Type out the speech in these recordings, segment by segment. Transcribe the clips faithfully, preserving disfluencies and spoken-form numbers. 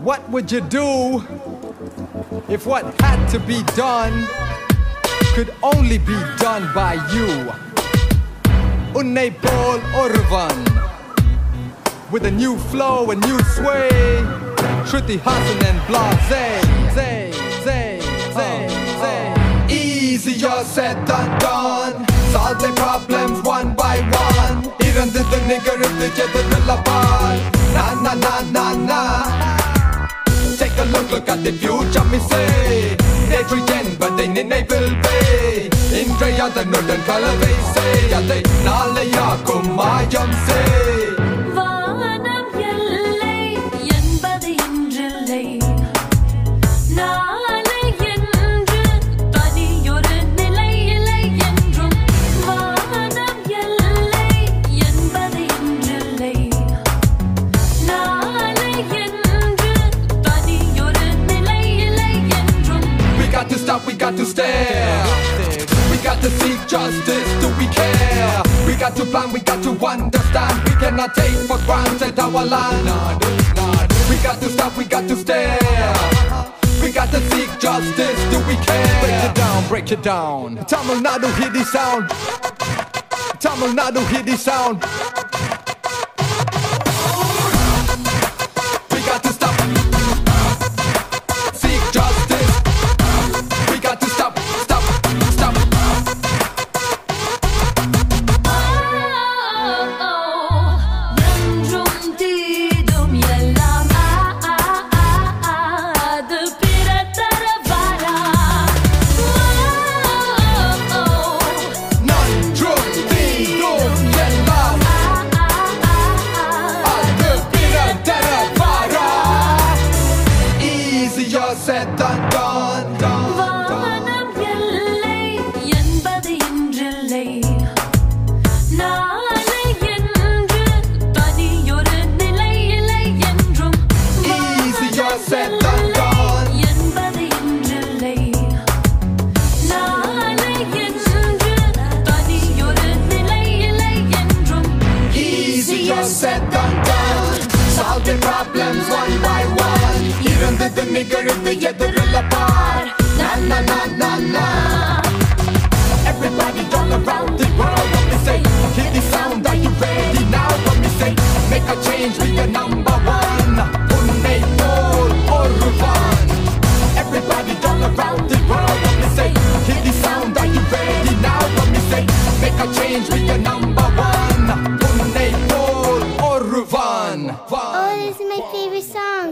What would you do if what had to be done could only be done by you? Unne Paul Orvan, with a new flow, a new sway. Shruti, Haasan and Blase. Zay, zay, zay, zay. Easier said than done. Solve their problems one by one. Irande the nigger if the jet the labar. Na na na na na. Take a look, look at the future, me say. They pretend, but they enable pay. In Drea, the northern color, they say. Yeah, they nale yakum mayam say. Vanam yellai, yenbadu indrillai. Nale yendru, taniyoru nilai illai endrum. Vanam yellai, yenbadu indrillai. Nale yendru, taniyoru nilai illai endrum. We got to stop, we got to stare. We got to seek justice, do we care? We got to plan, we got to understand. We cannot take for granted our land. We got to stop, we got to stare. We got to seek justice, do we care? Break it down, break it down. Tamil Nadu, hear the sound. Tamil Nadu, hear the sound. We got to stop. Seek justice. We got to stop, stop, stop. Said done, done, done. Vanam yellai, yenbadu indrillai. Nale yendru, taniyoru nilai illai endrum. Easier said than done. Yenbadu indrillai. Nale yendru, taniyoru nilai illai endrum. Easier said than done. Solve the problems one by one. Even the nigger if the other apart. Na na na na na. Everybody all around the world, what me say? Hear the sound, are you ready now? What me say? Make a change, be a number one. Unne Paul Orvan. Everybody all around the world, what me say? Hear the sound, are you ready now? What me say? Make a change, be a number one. Unne Paul Orvan. Oh, this is my favorite song.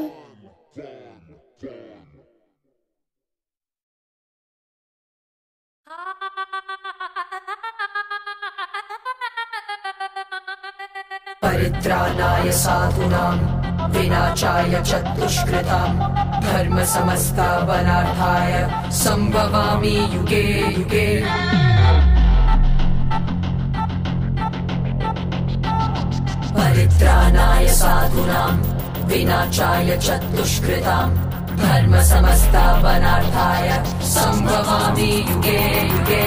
परित्राणाय साधूनां विनाशाय च दुष्कृतां धर्म समस्तावनार्थाय संभवामि युगे युगे परित्राणाय साधूनां विनाशाय च दुष्कृतां धर्म समस्तावनार्थाय संभवामि युगे युगे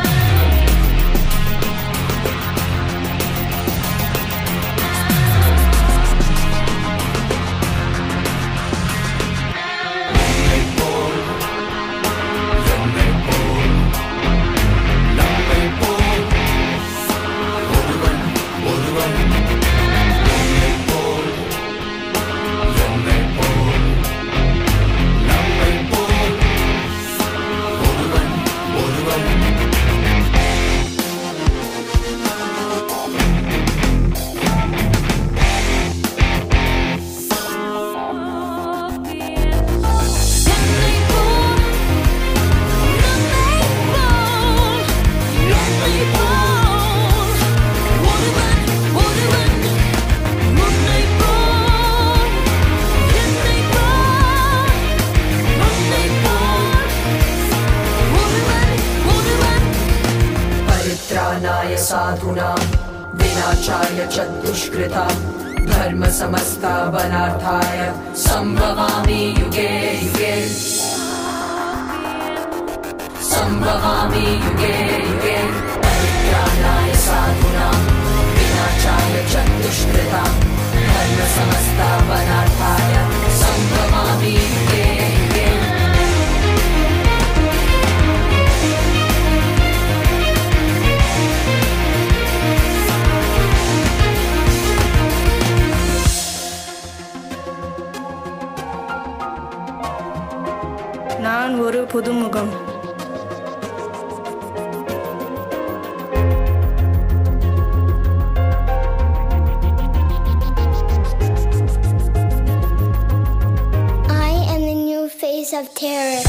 साधूनां विनाशाय च दुष्कृतां धर्म समस्तावनार्थाय संभवामि युगे युगे संभवामि युगे युगे परित्राणाय साधूनां विनाशाय च दुष्कृतां धर्म समस्तावनार्थाय संभवामि face of terror.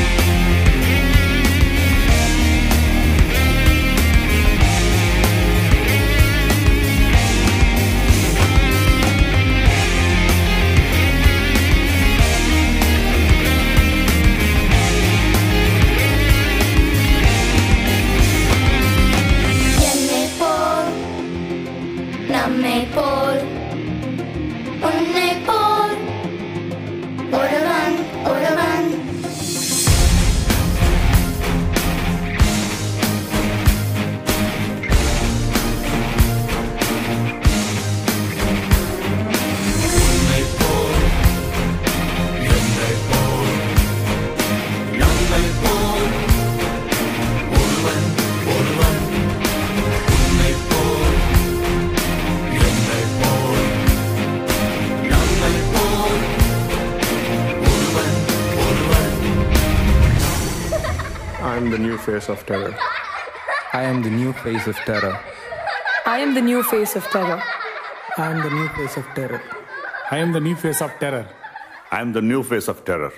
I am the new face of terror. I am the new face of terror. I am the new face of terror. I am the new face of terror. I am the new face of terror. I am the new face of terror.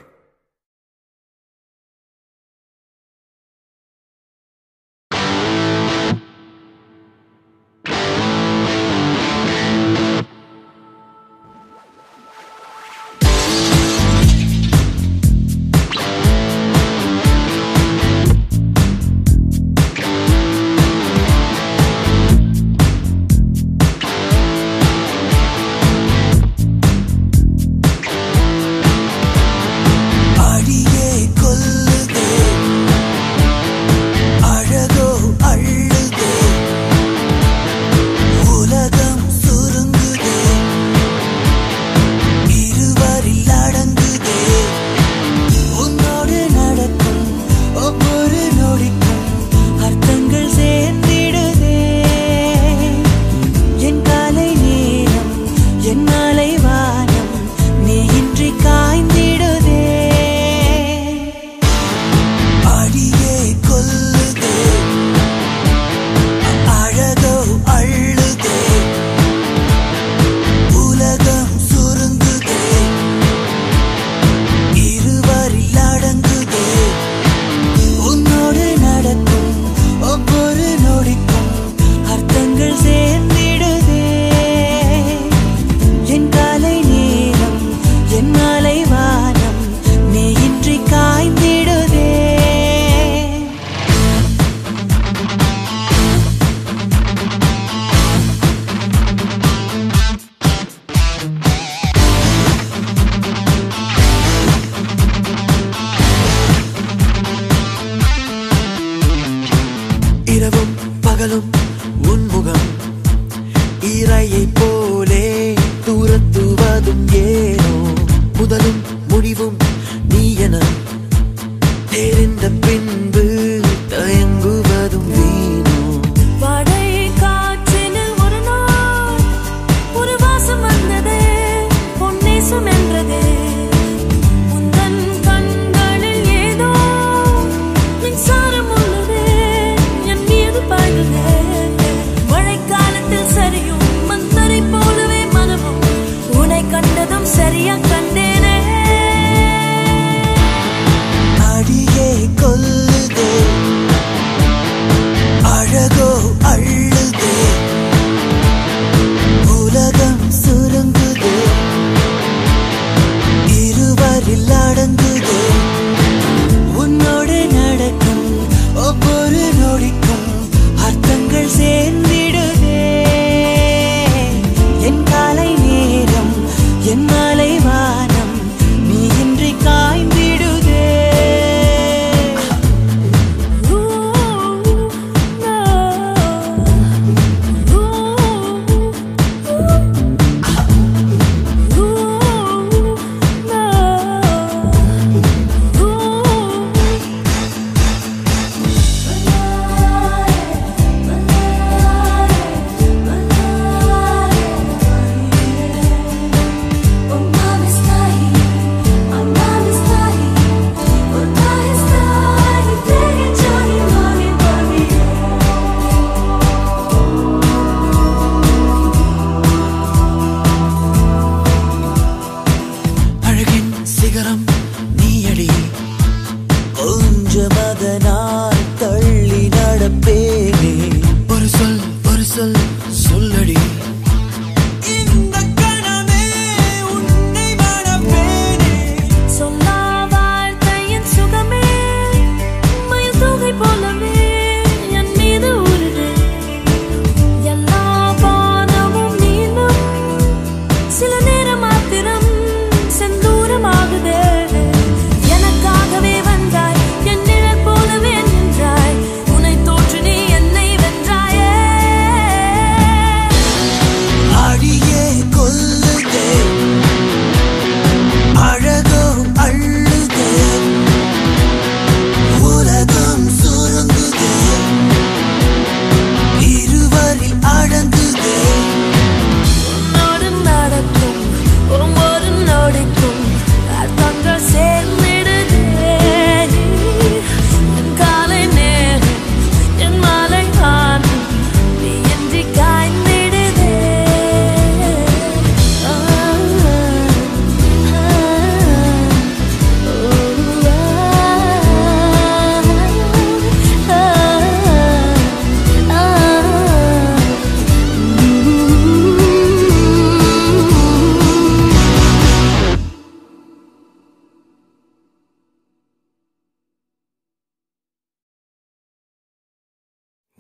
கண்டதும் சரியா கண்டேனே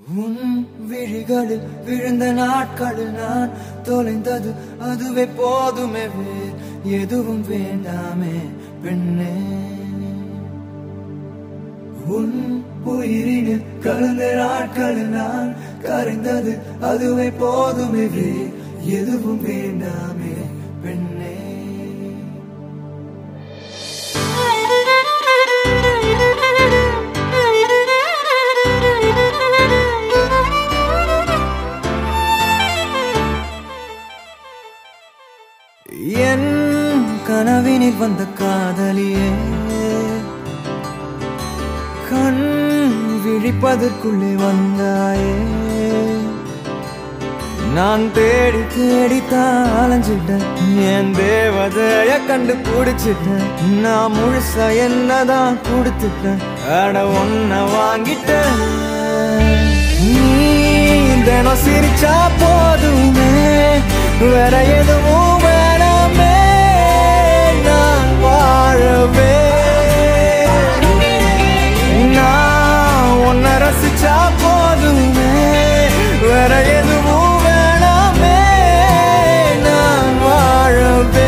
உன் விழிகளில் விழுந்த நாட்களில் நான் தொலைந்தது அதுவே போதுமே வேறு எதுவும் வேண்டாமே பெண்ணே உன் உயிரினில் கலந்த நாட்களில் நான் கரைந்தது அதுவே போதுமே வேறு எதுவும் வேண்டாமே பெண்ணே என் கனவினில் வந்த காதலியே கண் விழிப்பதற்குள்ளே வந்தாயே நான் தேடி தேடித்தான் அலைஞ்சிட்டேன் என் தேவதைய கண்டு பிடிச்சிட்டேன் நான் முழுசா என்னதான் கொடுத்துட்டேன் அட ஒன்ன வாங்கிட்டேன் நீ தினம் சிரிச்சா போதுமே வேற எதுவும் வேணாமே நான் வாழவே நான் உன்னை ரசிச்சா போதுமே வேற எதுவும் வேணாமே நான் வாழவே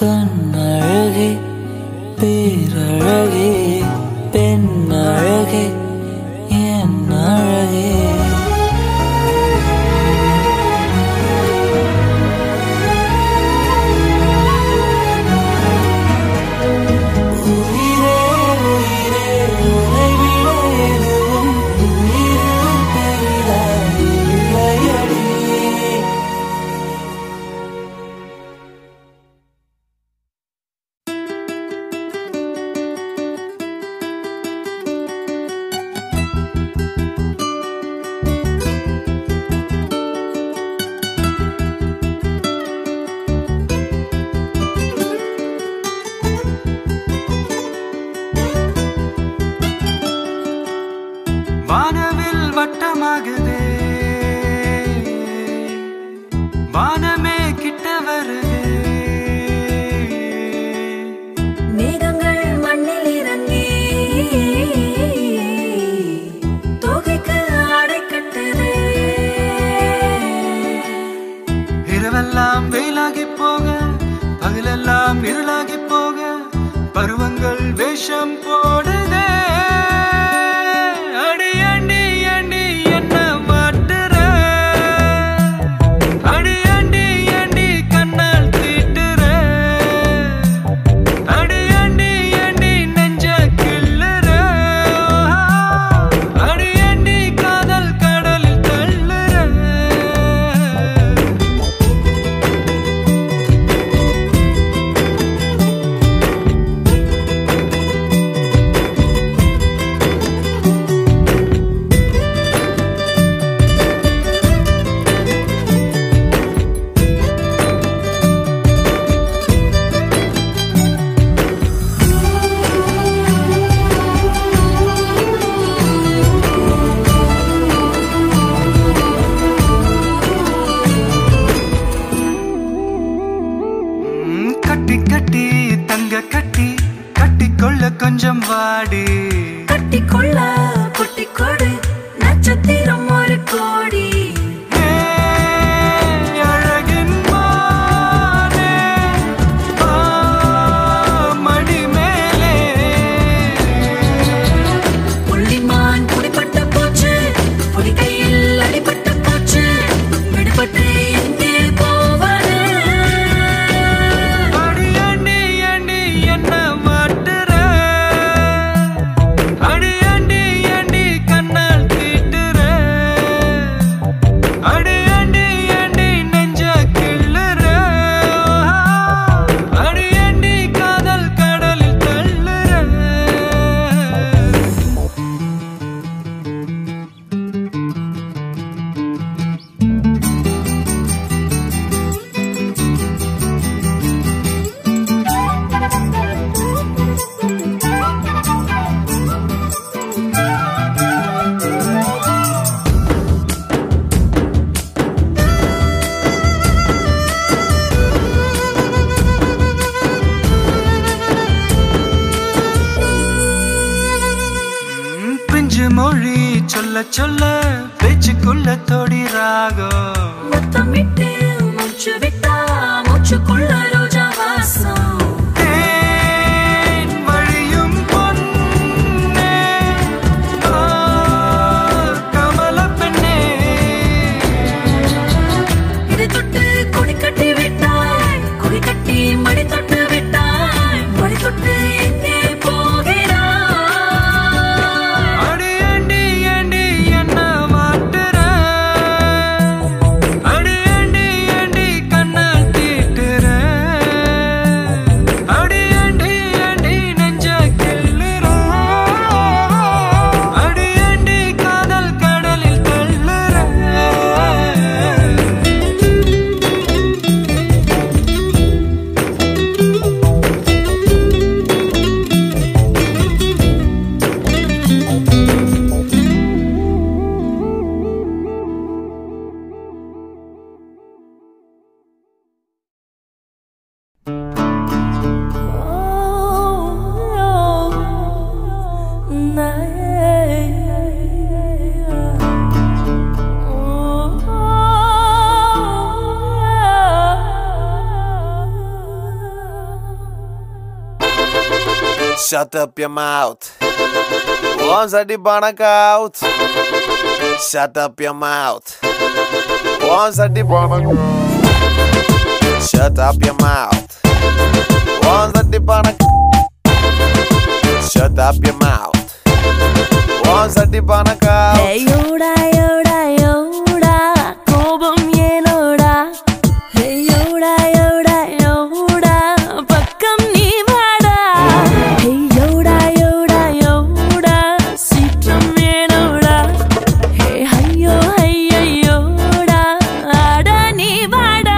கண்ணழகே பேரழகே பெண்ணழகே என் அழகே வானவில் வட்டமாகுதே வானமே கிட்ட வருதே மேகங்கள் மண்ணில் இறங்கி தோகைக்கு ஆடை கட்டுதே இரவெல்லாம் வெயிலாகி போக பகலெல்லாம் இருளாகி போக பருவங்கள் வேஷம் போடுதே கொஞ்சம் வாடி கட்டிக்கொள்ள குட்டி கொடு நட்சத்திரம் ஒரு கோடி அழகின் மானே மடி மேலே புள்ளிமான் குடிப்பட்ட போச்சு புடி கையில் அடிபட்ட போச்சு விடுபட்டு எங்கே போவாரு அடி அண்டி அண்டி என்ன மொழி சொல்ல சொல்ல பேச்சுக்குள்ள தொடி ராகம் முத்தமிட்டு மூச்சு விட்டா மூச்சுக்குள்ள ரோஜா வாசம் வழியும் பொன்னே கமல பெண்ணே இது தொட்டு கொடி கட்டி விட்டாய் கொடி கட்டி மடி தொட்டு விட்டாய் மடி தொட்டு எங்கே போகிறாய் கண்ண Shut up your mouth. Once I dip on a couch. Shut up your mouth. Once I dip on a couch. Shut up your mouth. Once I dip on a couch. Shut up your mouth. Once I dip on a couch. Hey yoda yoda yoda, kobam yeloda. Hey yoda yoda yoda, pakkam nee vaada. Hey yoda yoda yoda, sitram veloda. Hey hayyo hayyo yoda, aada nee vaada.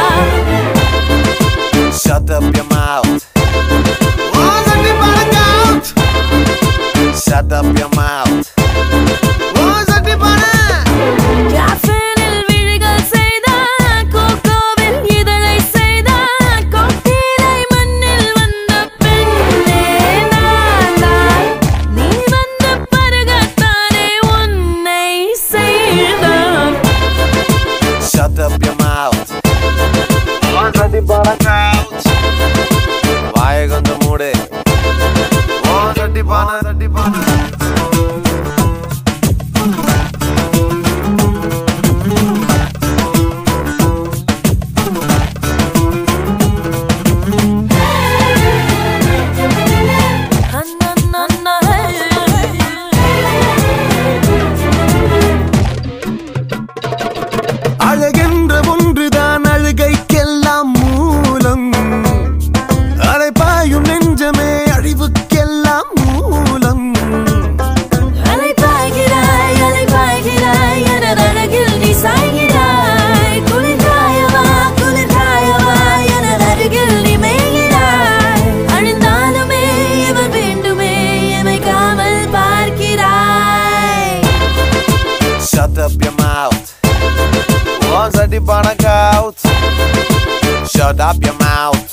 Shut up your mouth. Once I dip on a couch. Shut up your mouth. Once I dip on a Caffeine-il விழிகள் செய்தான், கோகோவில் இதழை செய்தான், கோக்டெயிலை மண்ணில் வந்த பெண்ணே நான்தான். நீ வந்த பிறகுதானே உன்னை செய்தான். Shut up your mouth. Once I dip on a couch. வாயை கொஞ்சம் மூடு. Once I dip on a dip on a அழகென்ற ஒன்றுதான் அழுகைக்கெல்லாம் மூலம். அலைபாயும் நெஞ்சமே அழிவுக்கெல்லாம் மூலம். அலைபாய்கிறாய் அலைபாய்கிறாய் எனது அழகில் நீ சாய்கிறாய். குளிர்காயவா குளிர்காயவா எனது அருகில் நீ மேய்கிறாய். அழிந்தாலுமே இவள் வேண்டுமே எமை காவல் பார்க்கிறாய். Shut up your mouth. Once I dip on a couch. Shut up your mouth.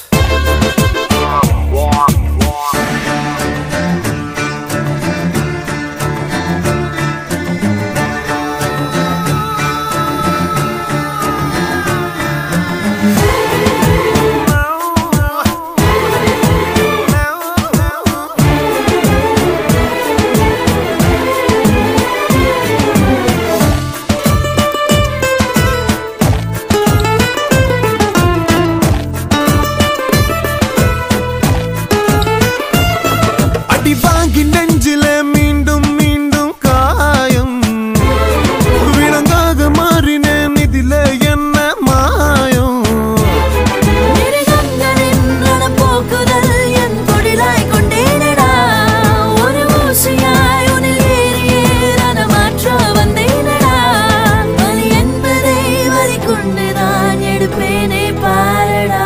அடி வாங்கி நெஞ்சிலே மீண்டும் மீண்டும் காயம். விலங்காக மாறினேன் இதிலே என்ன மாயம். மிருகங்களின் ரணப்போக்குதல் என் தொழிலாய் கொண்டேனடா. ஒரு ஊசியாய் உன்னில் ஏறியே ரணமாற்ற வந்தேனடா. வலி என்பதை வலி கொண்டுதான் எடுப்பேனே பாரடா.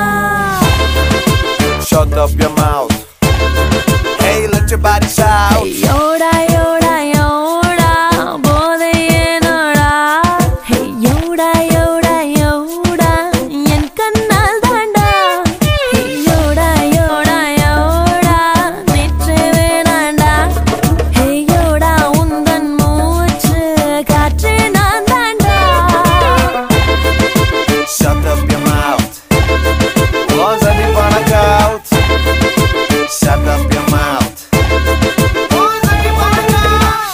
Shut up your mouth. Hey, let your body shout. யோடா யோடா யோடா போதை ஏனோடா. ஹே யோடா யோடா யோடா என் கண்ணால் தாண்டா. ஹே யோடா யோடா யோடா நேற்றே வேணாண்டா. ஹே யோடா உந்தன் மூச்சு காற்றே நான் தாண்டா. Shut up your mouth. Once I dip on a couch. Shut up your mouth. Once I dip on a couch.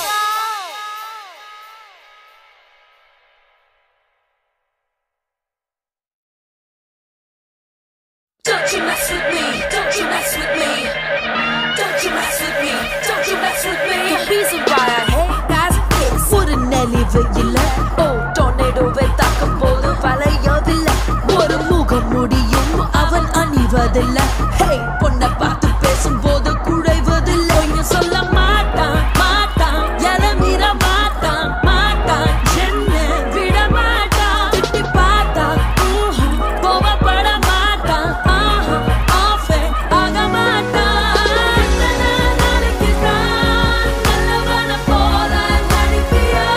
Don't you mess with me, don't you mess with me. Don't you mess with me, don't you mess with me. The reason why I hate guys is ஒரு நெளிவு இல்ல. ஓ டொர்னேடோவை தாக்கும் போது வளையதில்ல. ஒரு முகம் முடியும் அவன் அணிவதில்ல. ஹே பொண்ணை பார்த்து பேசும்போது குழைவதில்ல. பொய்யும் சொல்ல மாட்டான் மாட்டான் எலமிர மாட்டான் மாட்டான் என்ன விட மாட்டான். திட்டி பார்த்தா ஊஹா கோவப்பட மாட்டான். ஆஹா ஆஃபே ஆக மாட்டான். நாளைக்கு தான் நல்லவன போல நடிப்பியா.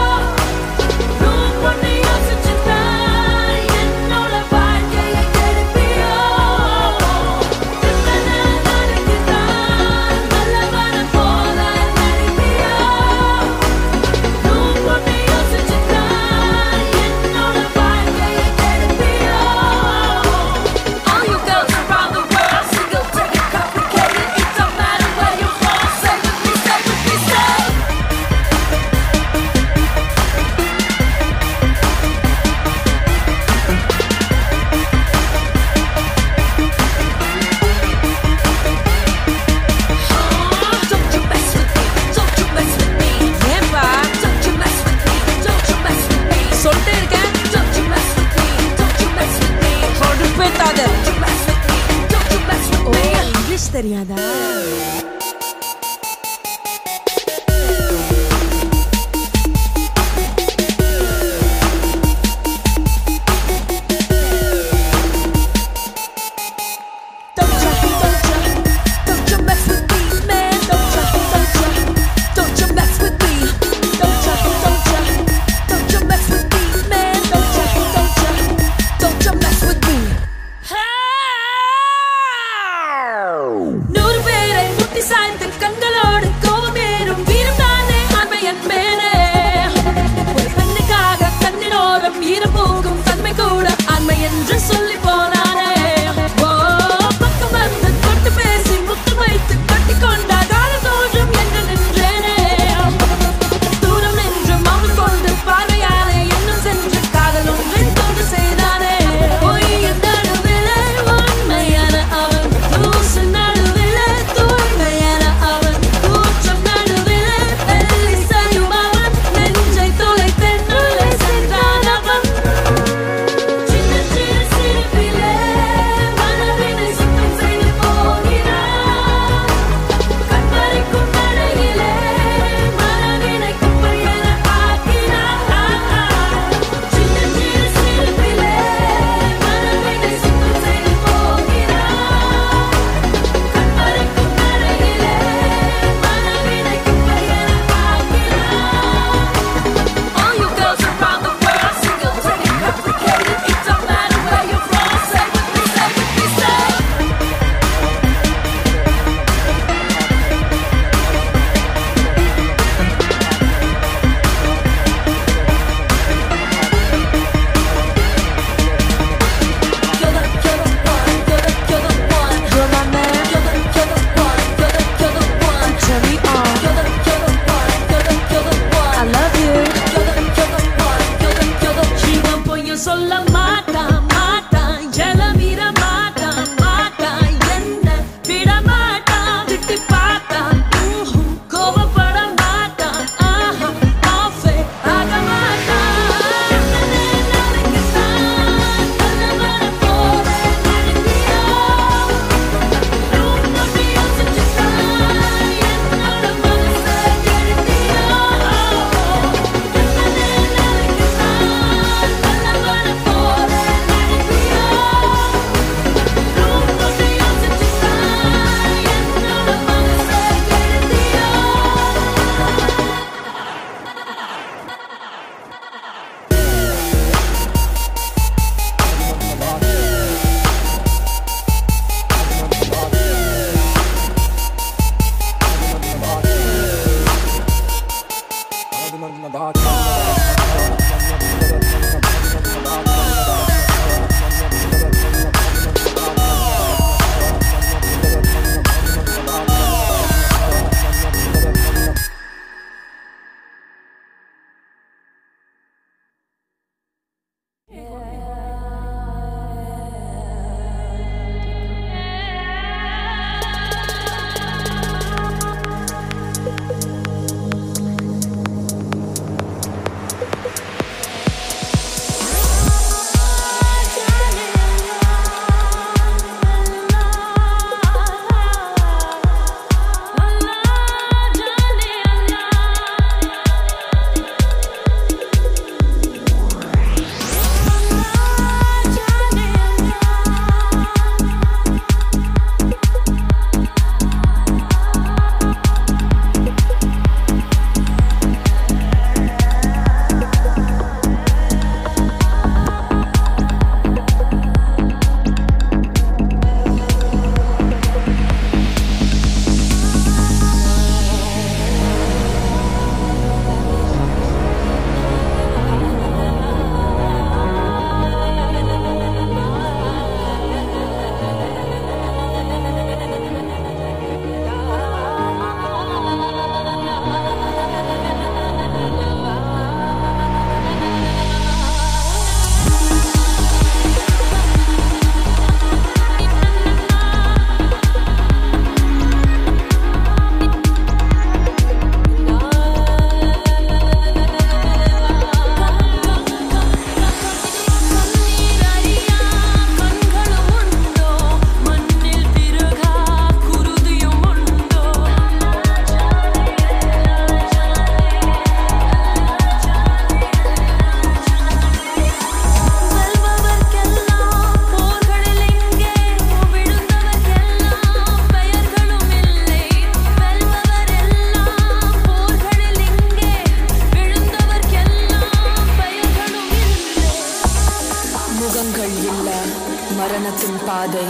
ரூம் பொண்ணு யோசிச்சுதான் என்னோட வாழ்க்கையை கெடுப்பியா. தெரியாதா? நூறு பேரை முட்டி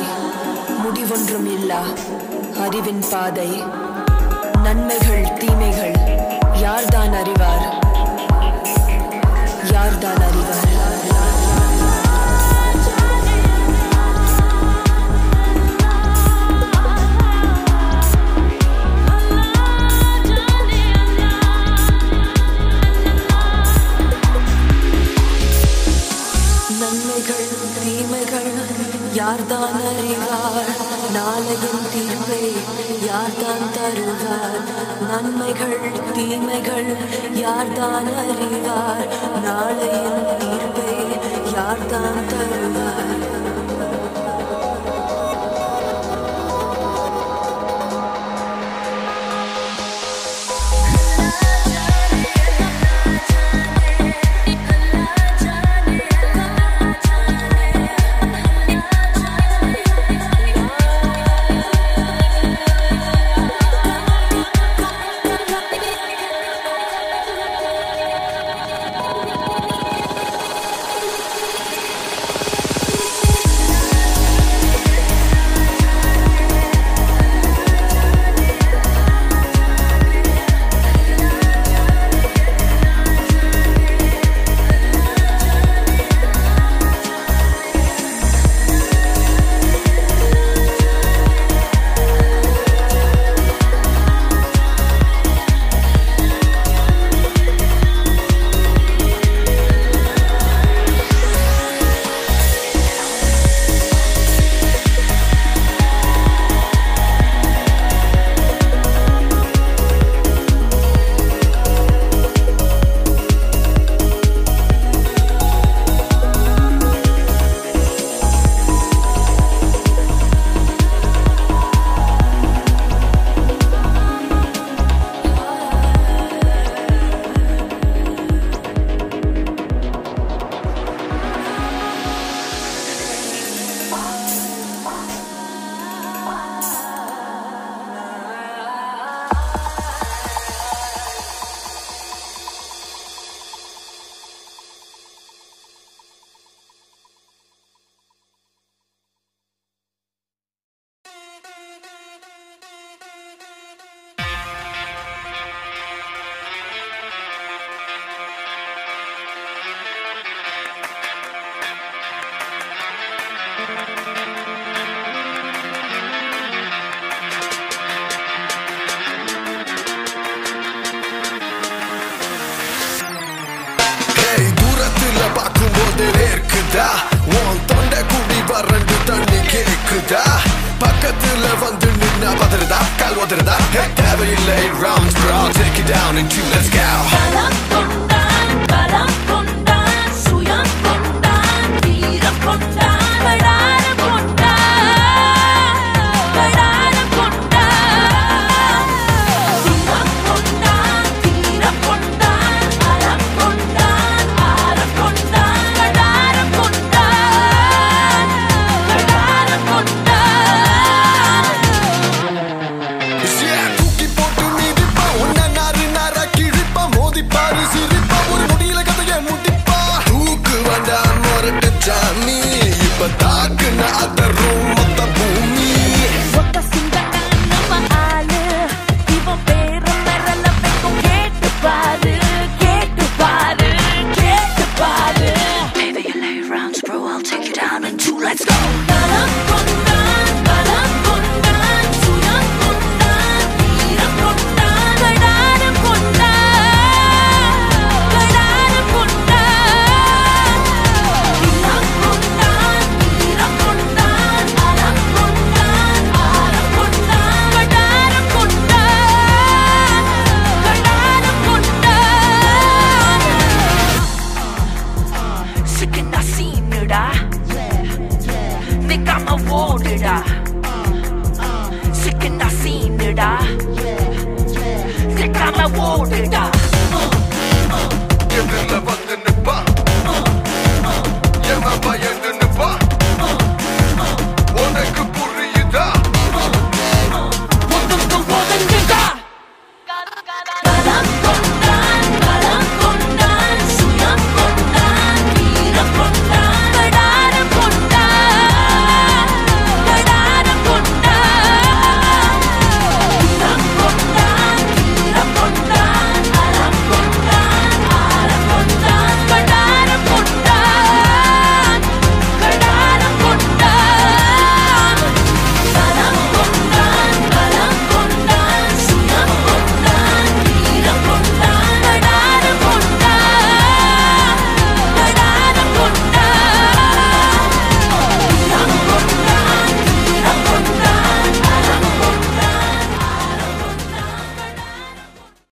முடிவொன்றும் இல்லா அறிவின் பாதை நன்மைகள் தீமைகள் யார்தான் அறிவார் யார்தான் அறிவார் நன்மைகள் தீமைகள் யார்தான் அறிவார் நாளையின் தீர்ப்பை யார்தான் தருவார் நன்மைகள் தீமைகள் யார்தான் அறிவார் நாளையின் தீர்ப்பை யார்தான் தருவார் பக்கத்துல வந்து நின்னா பதறதா கால் உதறதா தேவையில்லை rounds bro take it down in two let's go